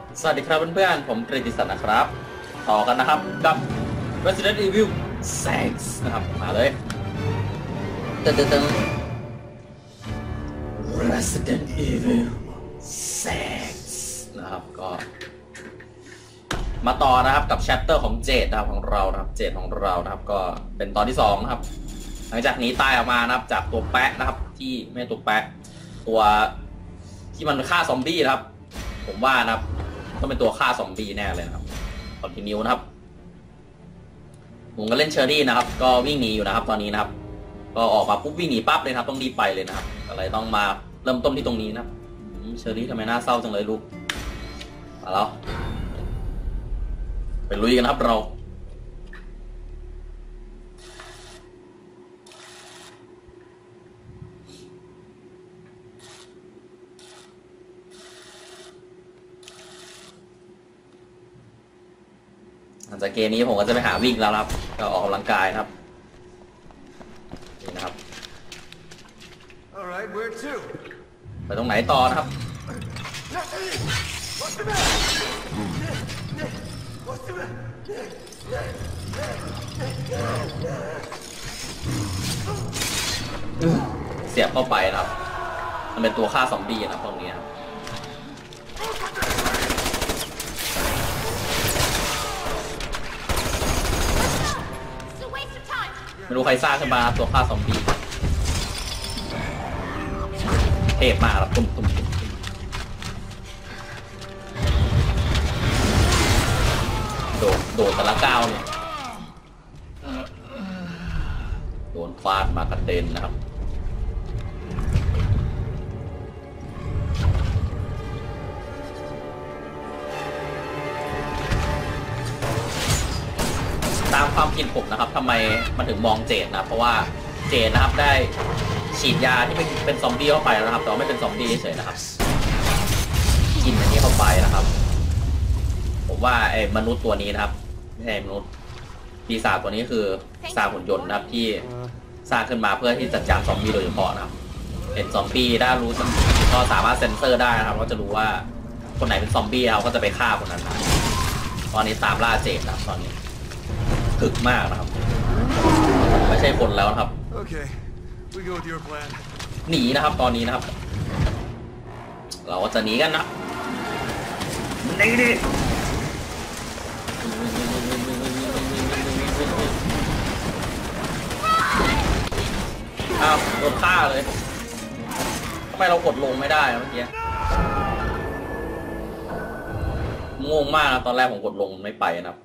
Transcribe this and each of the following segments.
สวัสดีครับเพื่อนๆผมกฤติศักดิ์นะครับต่อกันนะครับกับ Resident Evil 6นะครับมาเลยตึง Resident Evil 6นะครับก็มาต่อนะครับกับ chapter ของเจดนะครับของเรานะครับเจดของเรานะครับก็เป็นตอนที่2นะครับหลังจากหนีตายออกมานะครับจากตัวแปะนะครับที่ไม่ตัวแปะตัวที่มันฆ่าซอมบี้นะครับผมว่านะครับต้องเป็นตัวฆ่าซอมบี้แน่เลยนะครับคอนติเนียนะครับผมก็เล่นเชอรี่นะครับก็วิ่งหนีอยู่นะครับตอนนี้นะครับก็ออกมาปุ๊บวิ่งหนีปั๊บเลยครับต้องรีบไปเลยนะครับอะไรต้องมาเริ่มต้นที่ตรงนี้นะครับเชอรี่ทำไมน่าเศร้าจังเลยลูกมาแล้วไปลุยกันครับเราหลังจากเกมนี้ผมก็จะไปหาวิ่งแล้วครับก็ออกกำลังกายนะครับนี่นะครับไปตรงไหนต่อนะครับเสียบเข้าไปนะครับมันเป็นตัวฆ่าซอมบี้นะครับตรงนี้ครับไม่รู้ใครสร้างขึ้นมาตัวฆ่าซอมบี้เทพมากครับตุ้มโดดแต่ละก้าวเนี่ยโดนฟาดมากระเด็นนะครับตามความคิดผมนะครับทำไมมันถึงมองเจดนะเพราะว่าเจดนะครับได้ฉีดยาที่เป็นซอมบี้เข้าไปแล้วนะครับแต่ว่าไม่เป็นซอมบี้เฉยนะครับกินอันนี้เข้าไปนะครับผมว่าไอ้มนุษย์ตัวนี้นะครับไม่ใช่มนุษย์ปีศาจตัวนี้คือปีศาจหุ่นยนต์นะครับที่สร้างขึ้นมาเพื่อที่จัดการซอมบี้โดยเฉพาะนะครับเห็นซอมบี้ได้รู้ก็สามารถเซ็นเซอร์ได้นะครับก็จะรู้ว่าคนไหนเป็นซอมบี้เขาก็จะไปฆ่าคนนั้นนะตอนนี้ตามล่าเจดนะครับตอนนี้ถึกมากนะครับไม่ใช่คนแล้วนะครับหนีนะครับตอนนี้นะครับเราก็จะหนีกันนะหนีดิอ้าวโดนฆ่าเลยทำไมเรากดลงไม่ได้เมื่อกี้งงมากนะตอนแรกผมกดลงไม่ไปนะครับ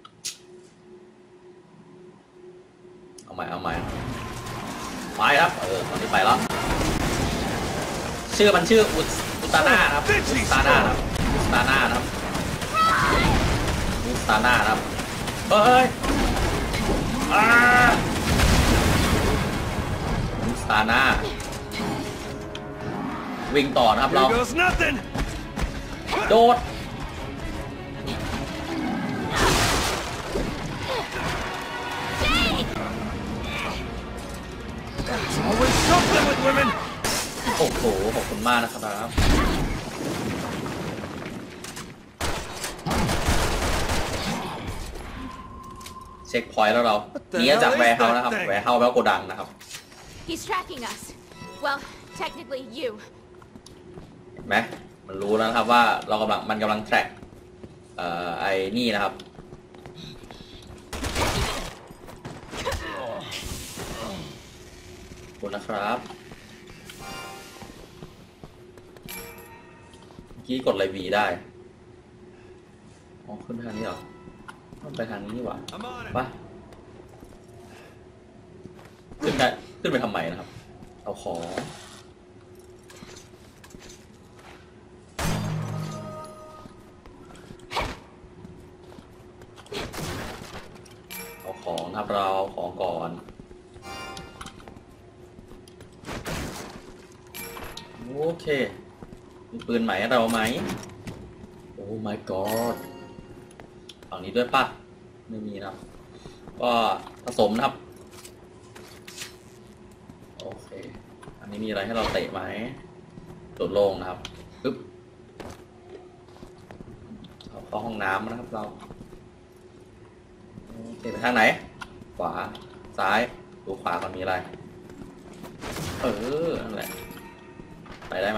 เอาใหม่ไปครับตอนนี้ไปแล้วชื่อมันชื่ออุตาน่าครับอุตาน่าครับอุตาน่าครับอุตาน่าครับเฮ้ยอุตาน่าวิ่งต่อนะครับเราโดดโอ้โหขอบคุณมากนะครับเช็คพอยต์แล้วเรานี้จากแวร์เฮาส์นะครับแวร์เฮาส์แล้วโกดังนะครับ He's tracking us. Well, technically you. เห็นไหมมันรู้แล้วนะครับว่าเรามันกำลังแทร็กไอ้นี่นะครับขอบคุณนะครับเมื่อกี้กดอะไรวีได้อ๋อขึ้นไปทางนี้เหรอไปทางนี้นี่หว่าไปขึ้นไปทำไมนะครับเอาของนะครับเราเอาของก่อนโอเคมีปืนใหม่ให้เราไหมโอ้ my god ฝั่งนี้ด้วยป่ะไม่มีนะก็ผสมนะครับโอเคอันนี้มีอะไรให้เราเตะไหมโดดลงนะครับปึ๊บ เอาก็ห้องน้ำนะครับเราโอเคไปทางไหนขวาซ้ายดูขวาก่อนมีอะไรนั่นแหละไปได้ไหม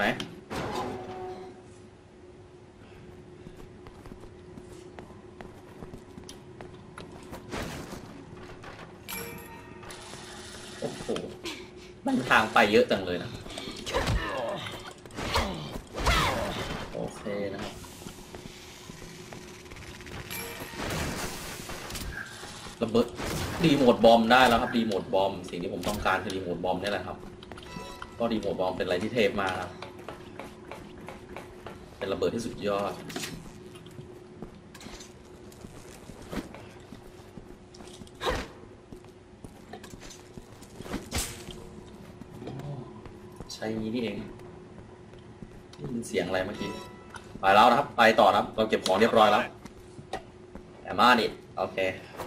โอ้โหมันทางไปเยอะจังเลยนะโอเคนะครับระเบิดรีโมทบอมได้แล้วครับรีโมทบอมสิ่งที่ผมต้องการคือรีโมทบอมนี่แหละครับก็รีโมทบอมเป็นอะไรที่เทพมากครับเป็นระเบิดที่สุดยอดใช่นี้นี่เองได้ยินเสียงอะไรเมื่อกี้ไปแล้วนะครับไปต่อนะครับเราเก็บของเรียบร้อยแล้วแต่มาดิโอเค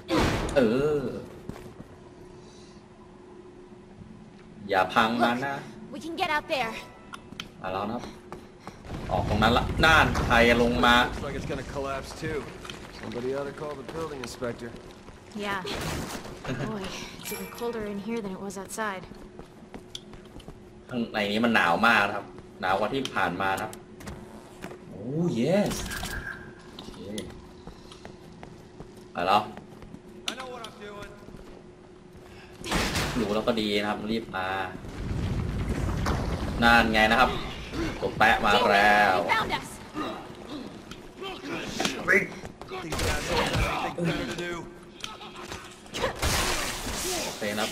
อย่าพังมันนะ We can get out there. มาแล้วนะครับออกตรงนั้นละน่านใครลงมา Looks like it's gonna collapse too. Somebody ought to call the building inspector. Yeah. Boy, it's even colder in here than it was outside. ข้างในนี้มันหนาวมากนะครับหนาวกว่าที่ผ่านมานะครับโอ้ yes โอเคไปแล้ว I know what I'm doing. ดูแล้วก็ดีนะครับรีบมานั่นไงนะครับตัวแปะมาแล้ว They found us. These assholes have anything better to do. โอเคนะครับ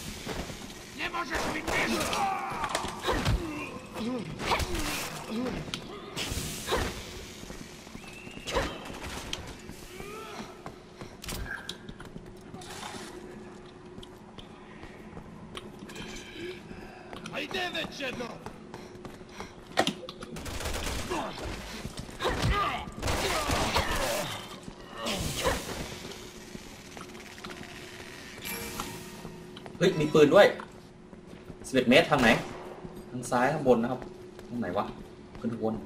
เฮ้ยมีปืนด้วย11 เมตรทางไหนทางซ้ายข้างบนนะครับทางไหนวะขึ้นข้างบน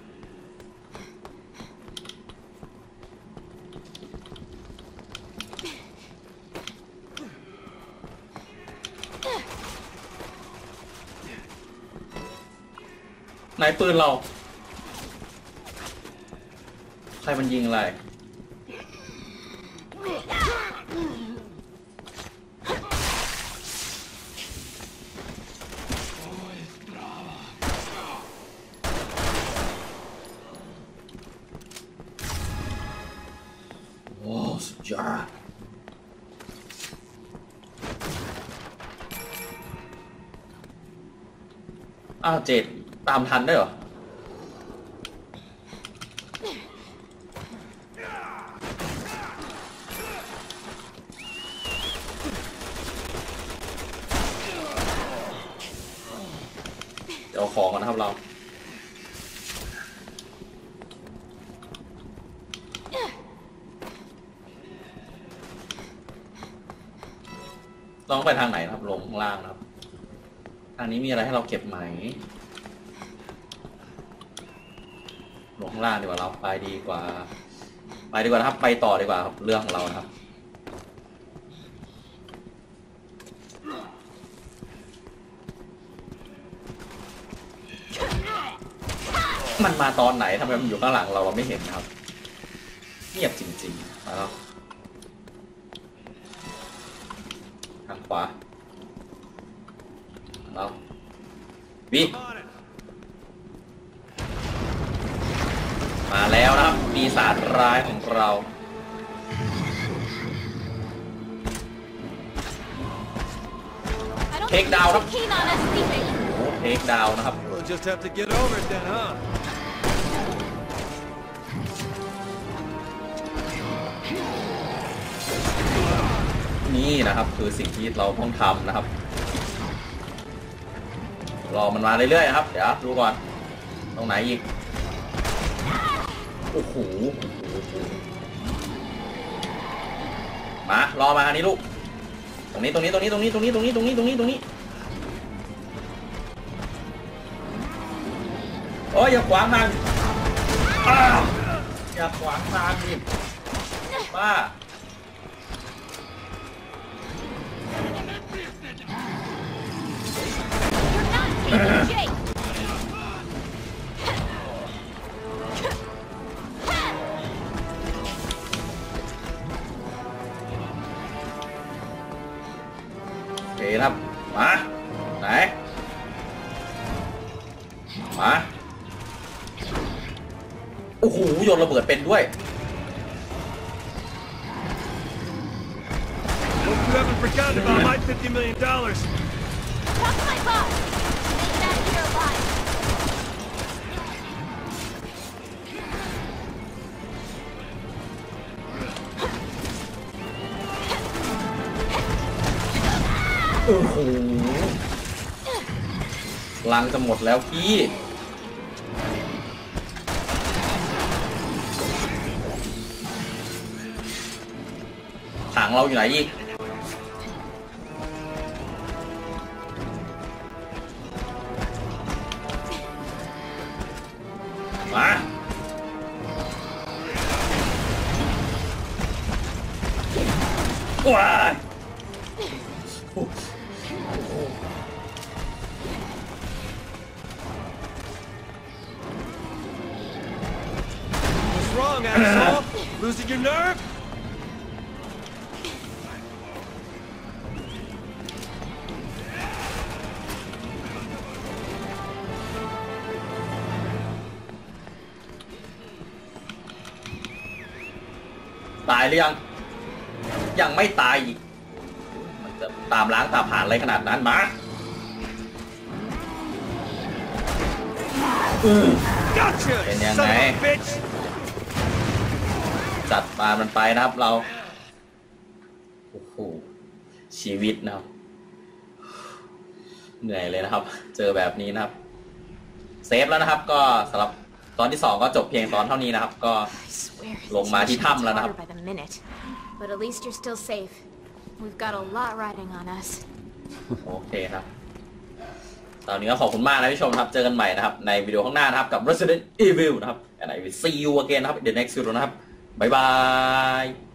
ไหนปืนเราใครมันยิงอะไรโอ้สุดยอดอ้าวเจ็ดตามทันได้เหรอเดี๋ยวเอาของก่อนนะครับเราต้องไปทางไหนนะครับลงข้างล่างนะครับทางนี้มีอะไรให้เราเก็บไหมลงข้างล่างดีกว่าเราไปดีกว่านะครับไปต่อดีกว่าครับเรื่องของเรานะครับมันมาตอนไหนทำไมมันอยู่ข้างหลังเราไม่เห็นนะครับเงียบจริงๆมาแล้วทางขวาแล้ววิ่งมาแล้วนะครับปีศาจร้ายของเรา I don't Take think down. he's too keen on us leaving. โอ้เทคดาวน์นะครับ We'll just have to get over it then, huh? นี่นะครับคือสิ่งที่เราต้องทำนะครับรอมันมาเรื่อยๆนะครับเดี๋ยวดูก่อนตรงไหนอีกโอ้โหมารอมาอันนี้ลูกตรงนี้โอ้ยอย่าขวางมันอย่าอย่าขวางทางดิป้าโอเคครับมาไหนมาโอ้โหโยนระเบิดเป็นด้วย Hope you haven't forgotten about my $50 million. Talk to my boss! Make it out of here alive! โอ้โหลังจะหมดแล้วพี่ถังเราอยู่ไหนอีกมาว้าย What's wrong, asshole? Losing your nerve? ตายหรือยังยังไม่ตายอีกมันจะตามล้างตามผ่านอะไรขนาดนั้นมา Gotcha, เป็นยัง son ไง of a bitch! จัดมามันไปนะครับเราโอ้โหชีวิตนะครับเหนื่อยเลยนะครับเจอแบบนี้นะครับเซฟแล้วนะครับก็สำหรับตอนที่2ก็จบเพียงตอนเท่านี้นะครับก็ ลงมาที่ถ้ำแล้วนะครับ But at least you're still safe. We've got a lot riding on us. โอเคครับตอนนี้ก็ขอบคุณมากนะที่ชมครับเจอกันใหม่นะครับในวิดีโอข้างหน้านะครับกับ Resident Evil นะครับ and I will see you again นะครับ in the next video นะครับบ๊ายบาย